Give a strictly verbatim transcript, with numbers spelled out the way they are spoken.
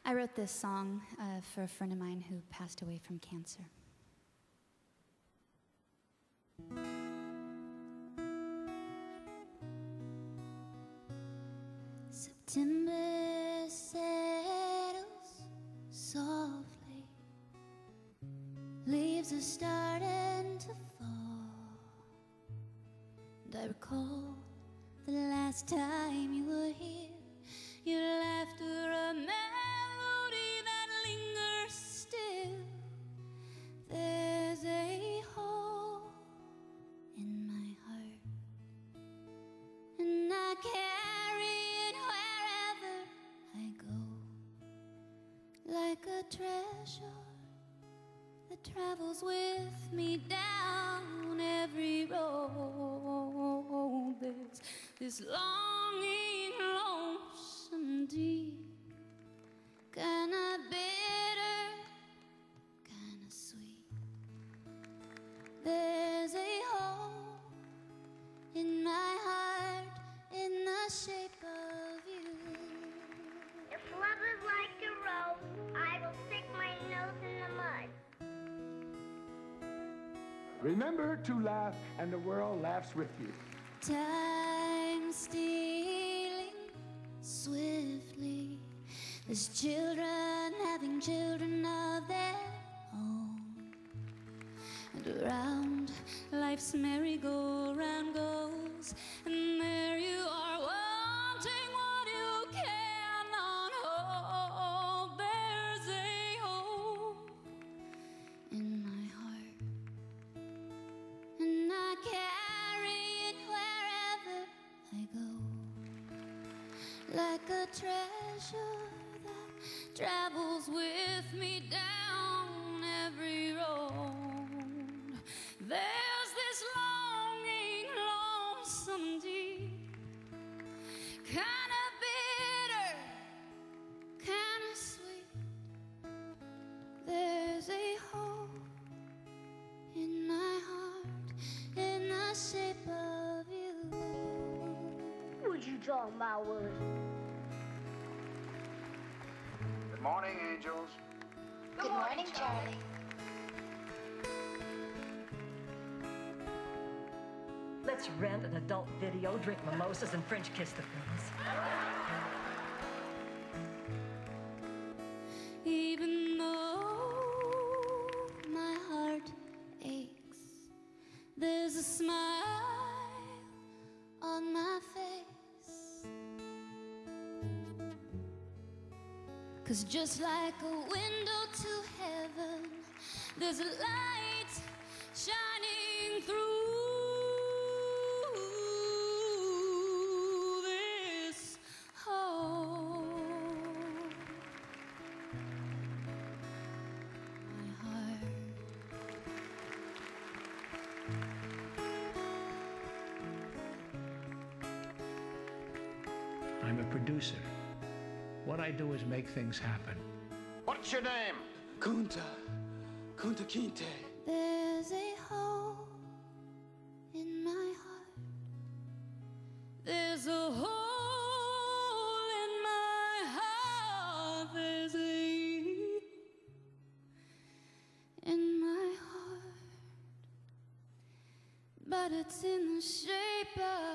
I wrote this song uh, for a friend of mine who passed away from cancer. September settles softly, leaves are starting to fall, and I recall the last time you were here, your laughter a melody that lingers still. There's a hole in my heart, and I carry it wherever I go, like a treasure that travels with me down every road. There's this longing, lonesome, deep, kinda bitter, kinda sweet. There's a hole in my heart in the shape of you. If love is like a rose, I will stick my nose in the mud. Remember to laugh, and the world laughs with you. Time stealing swiftly. There's children having children of their own, and around life's merry-go-round goes, and there you are wanting what you cannot hold. There's a hole in my heart, and I carry it wherever I go, like a treasure that travels with me down every road. There's this longing, lonesome, deep, kinda bitter, kinda sweet. There's a hole in my heart in the shape of you. What you talking about, Willie? Good morning, angels. Good morning, Charlie. Let's rent an adult video, drink mimosas, and French kiss the things. Even though my heart aches, there's a smile on my face. 'Cause just like a window to heaven, there's a light shining through this hole. My heart. I'm a producer. What I do is make things happen. What's your name? Kunta. Kunta Kinte. There's a hole in my heart. There's a hole in my heart. There's a in my heart, but it's in the shape of